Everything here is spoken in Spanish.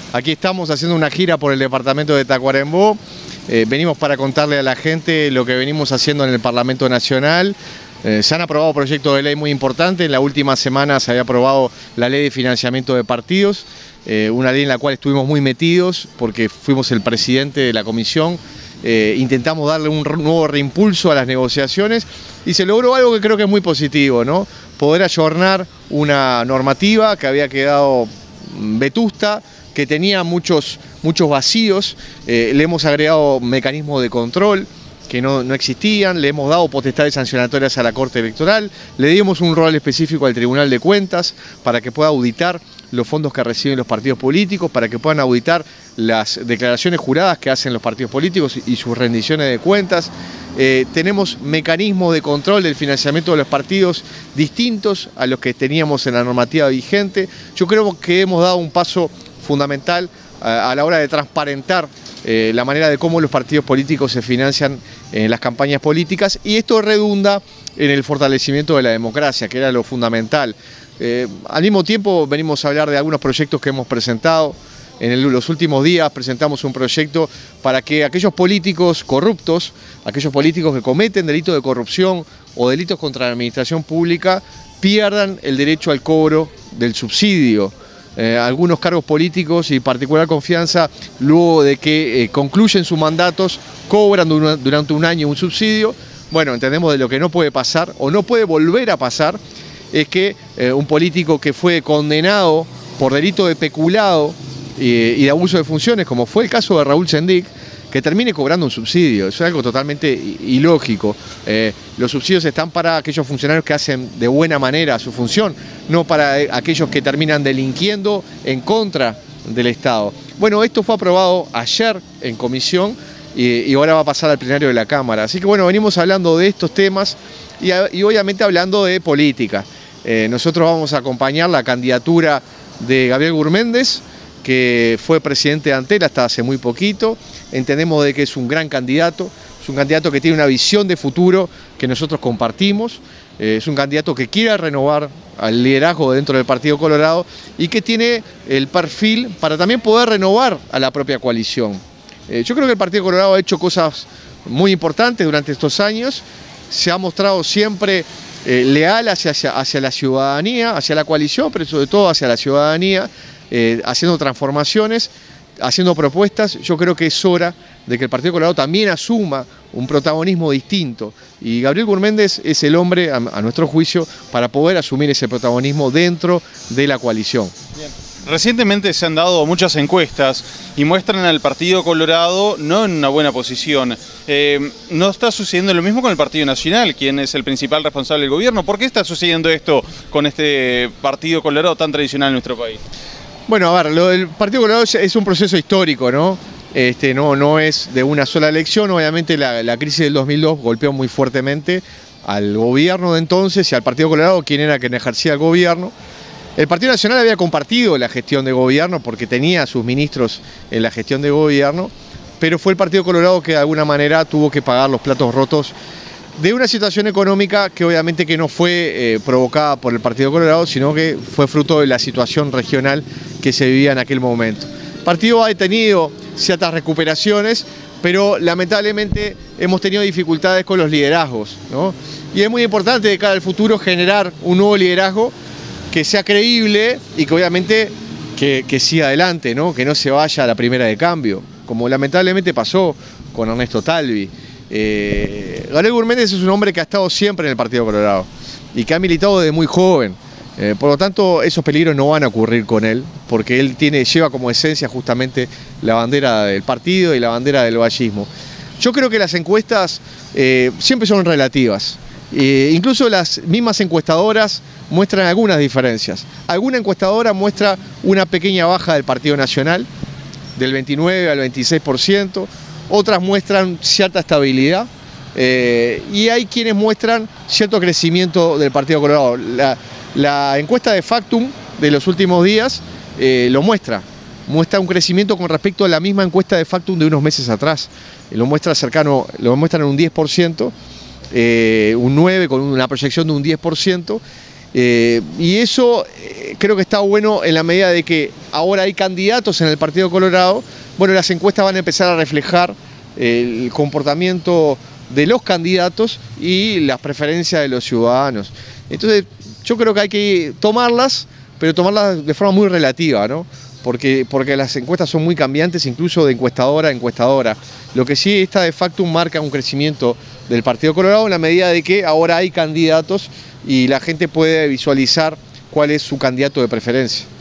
Aquí estamos haciendo una gira por el departamento de Tacuarembó. Venimos para contarle a la gente lo que venimos haciendo en el Parlamento Nacional. Se han aprobado proyectos de ley muy importantes. En la última semana se había aprobado la ley de financiamiento de partidos, una ley en la cual estuvimos muy metidos porque fuimos el presidente de la comisión. Intentamos darle un nuevo reimpulso a las negociaciones y se logró algo que creo que es muy positivo, ¿no? Poder ayornar una normativa que había quedado vetusta, que tenía muchos vacíos. Le hemos agregado mecanismos de control que no existían, le hemos dado potestades sancionatorias a la Corte Electoral, le dimos un rol específico al Tribunal de Cuentas para que pueda auditar los fondos que reciben los partidos políticos, para que puedan auditar las declaraciones juradas que hacen los partidos políticos y sus rendiciones de cuentas. Tenemos mecanismos de control del financiamiento de los partidos distintos a los que teníamos en la normativa vigente. Yo creo que hemos dado un paso fundamental a la hora de transparentar la manera de cómo los partidos políticos se financian en las campañas políticas, y esto redunda en el fortalecimiento de la democracia, que era lo fundamental. Al mismo tiempo venimos a hablar de algunos proyectos que hemos presentado. En los últimos días presentamos un proyecto para que aquellos políticos corruptos, aquellos políticos que cometen delitos de corrupción o delitos contra la administración pública, pierdan el derecho al cobro del subsidio. Algunos cargos políticos y particular confianza, luego de que concluyen sus mandatos, cobran durante un año un subsidio. Bueno, entendemos de lo que no puede pasar o no puede volver a pasar es que un político que fue condenado por delito de peculado y de abuso de funciones, como fue el caso de Raúl Sendic, que termine cobrando un subsidio. Eso es algo totalmente ilógico. Los subsidios están para aquellos funcionarios que hacen de buena manera su función, no para aquellos que terminan delinquiendo en contra del Estado. Bueno, esto fue aprobado ayer en comisión y ahora va a pasar al plenario de la Cámara. Así que bueno, venimos hablando de estos temas y obviamente hablando de política. Nosotros vamos a acompañar la candidatura de Gabriel Gurméndez, que fue presidente de Antel hasta hace muy poquito. Entendemos de que es un gran candidato, es un candidato que tiene una visión de futuro que nosotros compartimos, es un candidato que quiere renovar al liderazgo dentro del Partido Colorado y que tiene el perfil para también poder renovar a la propia coalición. Yo creo que el Partido Colorado ha hecho cosas muy importantes durante estos años, se ha mostrado siempre leal hacia la ciudadanía, hacia la coalición, pero sobre todo hacia la ciudadanía, haciendo transformaciones, haciendo propuestas. Yo creo que es hora de que el Partido Colorado también asuma un protagonismo distinto, y Gabriel Gurméndez es el hombre, a nuestro juicio, para poder asumir ese protagonismo dentro de la coalición. Bien. Recientemente se han dado muchas encuestas y muestran al Partido Colorado no en una buena posición. ¿No está sucediendo lo mismo con el Partido Nacional, quien es el principal responsable del gobierno? ¿Por qué está sucediendo esto con este Partido Colorado tan tradicional en nuestro país? Bueno, a ver, lo del Partido Colorado es un proceso histórico, ¿no? No es de una sola elección. Obviamente la crisis del 2002 golpeó muy fuertemente al gobierno de entonces y al Partido Colorado, quien era quien ejercía el gobierno. El Partido Nacional había compartido la gestión de gobierno porque tenía a sus ministros en la gestión de gobierno, pero fue el Partido Colorado que de alguna manera tuvo que pagar los platos rotos de una situación económica que obviamente que no fue provocada por el Partido Colorado, sino que fue fruto de la situación regional que se vivía en aquel momento. El partido ha tenido ciertas recuperaciones, pero lamentablemente hemos tenido dificultades con los liderazgos, ¿no? Y es muy importante de cara al futuro generar un nuevo liderazgo que sea creíble y que obviamente que siga adelante, ¿no? Que no se vaya a la primera de cambio, como lamentablemente pasó con Ernesto Talvi. Gabriel Gurméndez es un hombre que ha estado siempre en el Partido Colorado y que ha militado desde muy joven. Por lo tanto, esos peligros no van a ocurrir con él, porque él lleva como esencia justamente la bandera del partido y la bandera del vallismo. Yo creo que las encuestas siempre son relativas. Incluso las mismas encuestadoras muestran algunas diferencias. Alguna encuestadora muestra una pequeña baja del Partido Nacional, del 29 al 26%, otras muestran cierta estabilidad, y hay quienes muestran cierto crecimiento del Partido Colorado. La encuesta de Factum de los últimos días lo muestra un crecimiento con respecto a la misma encuesta de Factum de unos meses atrás. Lo muestran en un 10%, un 9% con una proyección de un 10%, Y eso creo que está bueno en la medida de que ahora hay candidatos en el Partido Colorado. Bueno, las encuestas van a empezar a reflejar el comportamiento de los candidatos y las preferencias de los ciudadanos. Entonces, yo creo que hay que tomarlas, pero tomarlas de forma muy relativa, ¿no? Porque las encuestas son muy cambiantes, incluso de encuestadora a encuestadora. Lo que sí está de facto marca un crecimiento del Partido Colorado en la medida de que ahora hay candidatos y la gente puede visualizar cuál es su candidato de preferencia.